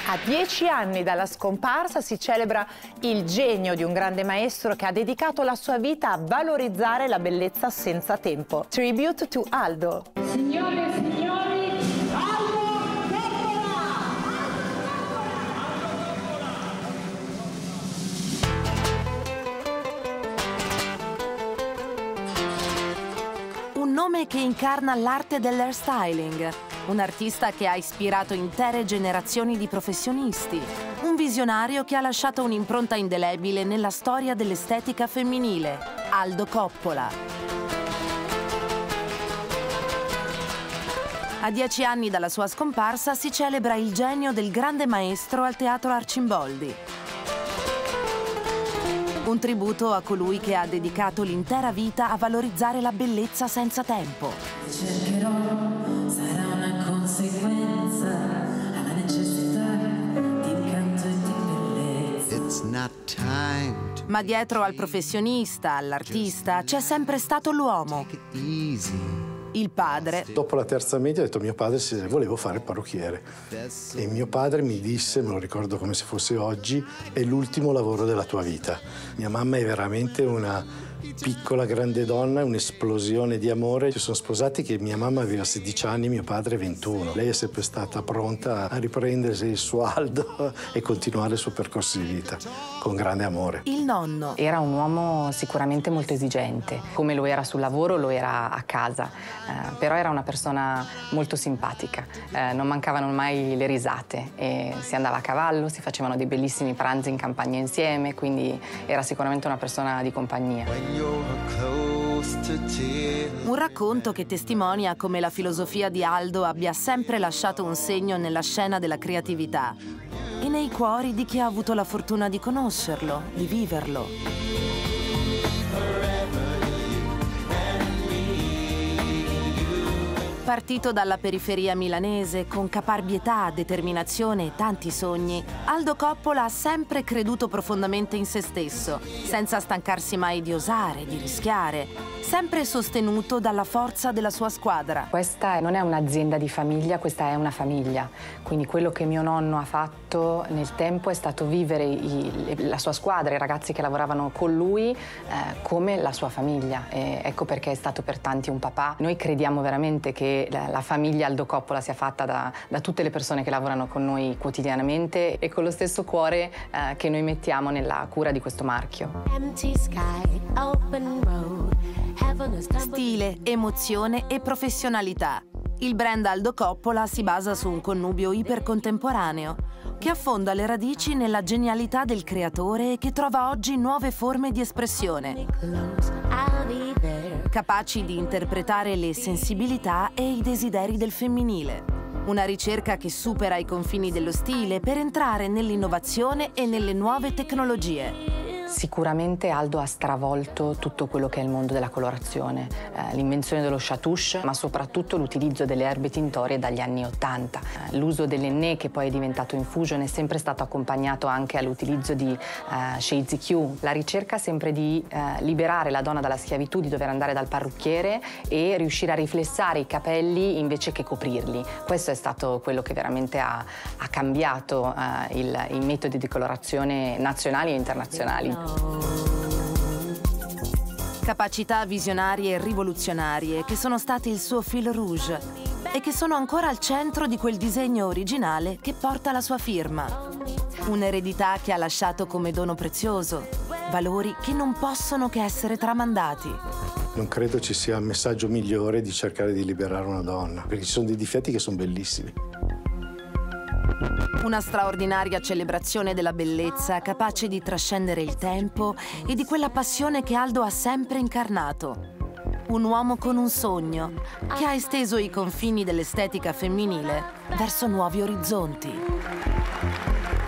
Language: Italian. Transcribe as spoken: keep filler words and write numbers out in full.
A dieci anni dalla scomparsa si celebra il genio di un grande maestro che ha dedicato la sua vita a valorizzare la bellezza senza tempo. Tribute to Aldo. Signore e signori, Aldo Coppola! Un nome che incarna l'arte dell'hairstyling. Un artista che ha ispirato intere generazioni di professionisti. Un visionario che ha lasciato un'impronta indelebile nella storia dell'estetica femminile. Aldo Coppola. A dieci anni dalla sua scomparsa si celebra il genio del grande maestro al Teatro Arcimboldi. Un tributo a colui che ha dedicato l'intera vita a valorizzare la bellezza senza tempo. Cercherò, sarà una conseguenza alla necessità di incanto e di bellezza. It's not time to Ma dietro al professionista, all'artista, c'è sempre stato l'uomo. take it easy. Il padre. Dopo la terza media ho detto a mio padre se volevo fare il parrucchiere. E mio padre mi disse, me lo ricordo come se fosse oggi, è l'ultimo lavoro della tua vita. Mia mamma è veramente una piccola grande donna, un'esplosione di amore. Ci sono sposati che mia mamma aveva sedici anni, mio padre ventuno. Lei è sempre stata pronta a riprendersi il suo Aldo e continuare il suo percorso di vita con grande amore. Il nonno. Era un uomo sicuramente molto esigente, come lo era sul lavoro, lo era a casa, eh, però era una persona molto simpatica, eh, non mancavano mai le risate, e si andava a cavallo, si facevano dei bellissimi pranzi in campagna insieme, quindi era sicuramente una persona di compagnia. Un racconto che testimonia come la filosofia di Aldo abbia sempre lasciato un segno nella scena della creatività e nei cuori di chi ha avuto la fortuna di conoscerlo, di viverlo. Partito dalla periferia milanese, con caparbietà, determinazione e tanti sogni, Aldo Coppola ha sempre creduto profondamente in se stesso, senza stancarsi mai di osare, di rischiare, sempre sostenuto dalla forza della sua squadra. Questa non è un'azienda di famiglia, questa è una famiglia. Quindi quello che mio nonno ha fatto nel tempo è stato vivere i, la sua squadra, i ragazzi che lavoravano con lui, eh, come la sua famiglia. E ecco perché è stato per tanti un papà. Noi crediamo veramente che la, la famiglia Aldo Coppola sia fatta da, da tutte le persone che lavorano con noi quotidianamente e con lo stesso cuore eh, che noi mettiamo nella cura di questo marchio. Stile, emozione e professionalità. Il brand Aldo Coppola si basa su un connubio ipercontemporaneo che affonda le radici nella genialità del creatore e che trova oggi nuove forme di espressione, capaci di interpretare le sensibilità e i desideri del femminile. Una ricerca che supera i confini dello stile per entrare nell'innovazione e nelle nuove tecnologie. Sicuramente Aldo ha stravolto tutto quello che è il mondo della colorazione, eh, l'invenzione dello chatouche, ma soprattutto l'utilizzo delle erbe tintorie dagli anni ottanta. Eh, l'uso dell'Henné, che poi è diventato Infusion, è sempre stato accompagnato anche all'utilizzo di eh, Shades Q. La ricerca sempre di eh, liberare la donna dalla schiavitù, di dover andare dal parrucchiere e riuscire a riflessare i capelli invece che coprirli. Questo è stato quello che veramente ha, ha cambiato eh, il, i metodi di colorazione nazionali e internazionali. Capacità visionarie e rivoluzionarie che sono state il suo fil rouge e che sono ancora al centro di quel disegno originale che porta la sua firma. Un'eredità che ha lasciato come dono prezioso, valori che non possono che essere tramandati. Non credo ci sia un messaggio migliore di cercare di liberare una donna, perché ci sono dei difetti che sono bellissimi. Una straordinaria celebrazione della bellezza capace di trascendere il tempo e di quella passione che Aldo ha sempre incarnato. Un uomo con un sogno che ha esteso i confini dell'estetica femminile verso nuovi orizzonti.